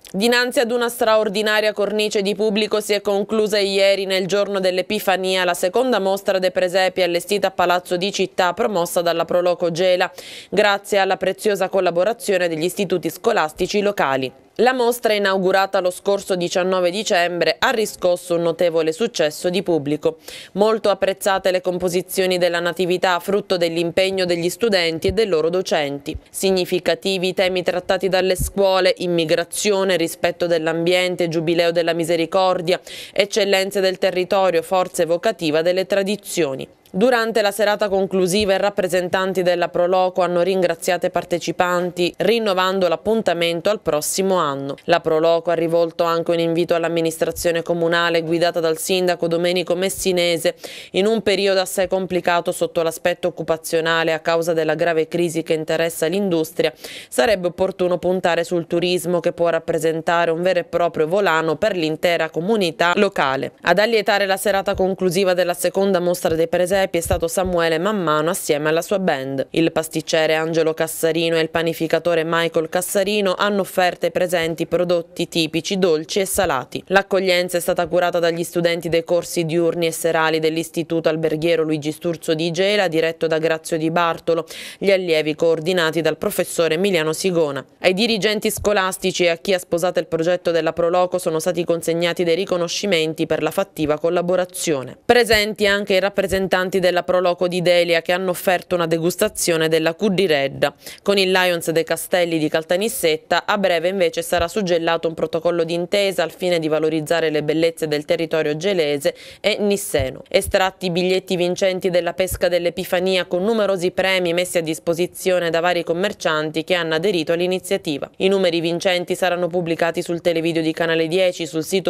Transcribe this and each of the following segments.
Dinanzi ad una straordinaria cornice di pubblico si è conclusa ieri, nel giorno dell'Epifania, la seconda mostra dei presepi allestita a Palazzo di Città, promossa dalla Proloco Gela, grazie alla preziosa collaborazione degli istituti scolastici locali. La mostra, inaugurata lo scorso 19 dicembre, ha riscosso un notevole successo di pubblico. Molto apprezzate le composizioni della Natività, frutto dell'impegno degli studenti e dei loro docenti. Significativi i temi trattati dalle scuole: immigrazione, rispetto dell'ambiente, giubileo della misericordia, eccellenze del territorio, forza evocativa delle tradizioni. Durante la serata conclusiva i rappresentanti della Proloco hanno ringraziato i partecipanti, rinnovando l'appuntamento al prossimo anno. La Proloco ha rivolto anche un invito all'amministrazione comunale guidata dal sindaco Domenico Messinese. In un periodo assai complicato sotto l'aspetto occupazionale a causa della grave crisi che interessa l'industria, sarebbe opportuno puntare sul turismo, che può rappresentare un vero e proprio volano per l'intera comunità locale. Ad allietare la serata conclusiva della seconda mostra dei presepi è stato Samuele Mammano assieme alla sua band. Il pasticcere Angelo Cassarino e il panificatore Michael Cassarino hanno offerto ai presenti prodotti tipici, dolci e salati. L'accoglienza è stata curata dagli studenti dei corsi diurni e serali dell'Istituto Alberghiero Luigi Sturzo di Gela, diretto da Grazio Di Bartolo, gli allievi coordinati dal professore Emiliano Sigona. Ai dirigenti scolastici e a chi ha sposato il progetto della Proloco sono stati consegnati dei riconoscimenti per la fattiva collaborazione. Presenti anche i rappresentanti della Proloco di Delia, che hanno offerto una degustazione della curdiredda. Con il Lions dei Castelli di Caltanissetta a breve invece sarà suggellato un protocollo d'intesa al fine di valorizzare le bellezze del territorio gelese e nisseno. Estratti i biglietti vincenti della pesca dell'Epifania, con numerosi premi messi a disposizione da vari commercianti che hanno aderito all'iniziativa. I numeri vincenti saranno pubblicati sul televideo di Canale 10, sul sito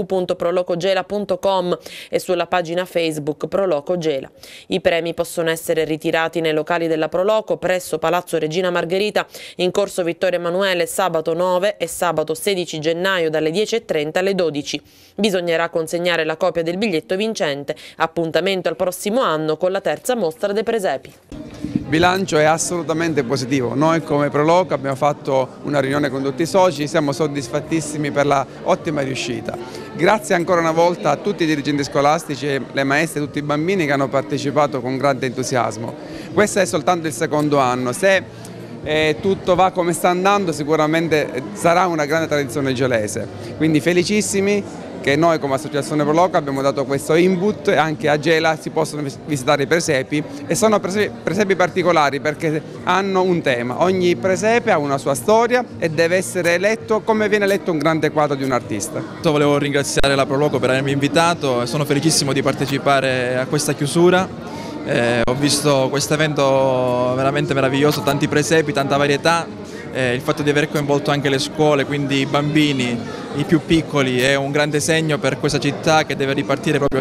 www.prolocogela.com e sulla pagina Facebook Proloco Gela. I premi possono essere ritirati nei locali della Proloco presso Palazzo Regina Margherita in corso Vittorio Emanuele sabato 9 e sabato 16 gennaio dalle 10:30 alle 12. Bisognerà consegnare la copia del biglietto vincente. Appuntamento al prossimo anno con la terza mostra dei presepi. Il bilancio è assolutamente positivo. Noi come Proloco abbiamo fatto una riunione con tutti i soci, siamo soddisfattissimi per la ottima riuscita. Grazie ancora una volta a tutti i dirigenti scolastici, le maestre e tutti i bambini che hanno partecipato con grande entusiasmo. Questo è soltanto il secondo anno. Se tutto va come sta andando, sicuramente sarà una grande tradizione gelese. Quindi felicissimi che noi come Associazione Proloco abbiamo dato questo input, e anche a Gela si possono visitare i presepi, e sono presepi particolari perché hanno un tema. Ogni presepe ha una sua storia e deve essere letto come viene letto un grande quadro di un artista. Volevo ringraziare la Proloco per avermi invitato e sono felicissimo di partecipare a questa chiusura. Ho visto questo evento veramente meraviglioso, tanti presepi, tanta varietà. Il fatto di aver coinvolto anche le scuole, quindi i bambini, i più piccoli, è un grande segno per questa città che deve ripartire proprio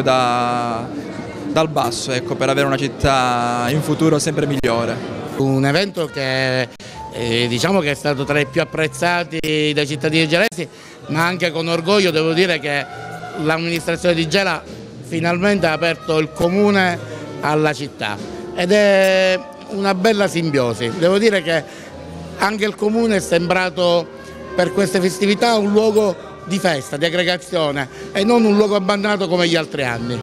dal basso, ecco, per avere una città in futuro sempre migliore. Un evento che diciamo che è stato tra i più apprezzati dai cittadini gelesi, ma anche con orgoglio devo dire che l'amministrazione di Gela finalmente ha aperto il comune alla città ed è una bella simbiosi. Devo dire che anche il comune è sembrato per queste festività un luogo di festa, di aggregazione e non un luogo abbandonato come gli altri anni.